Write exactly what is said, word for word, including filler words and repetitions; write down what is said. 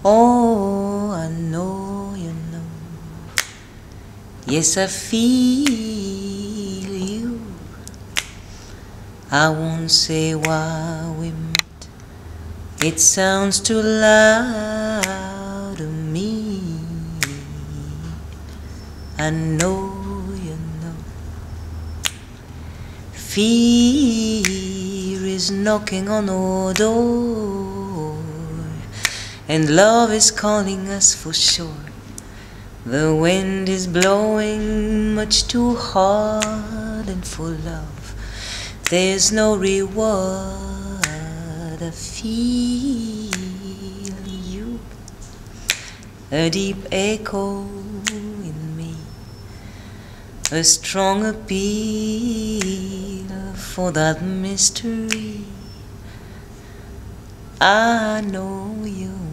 Oh, I know you know. Yes, I feel you. I won't say why we met. It sounds too loud to me. I know you know. Fear is knocking on our door, and love is calling us for sure. The wind is blowing much too hard, and for love there's no reward. I feel you, a deep echo in me, a strong appeal for that mystery. I know you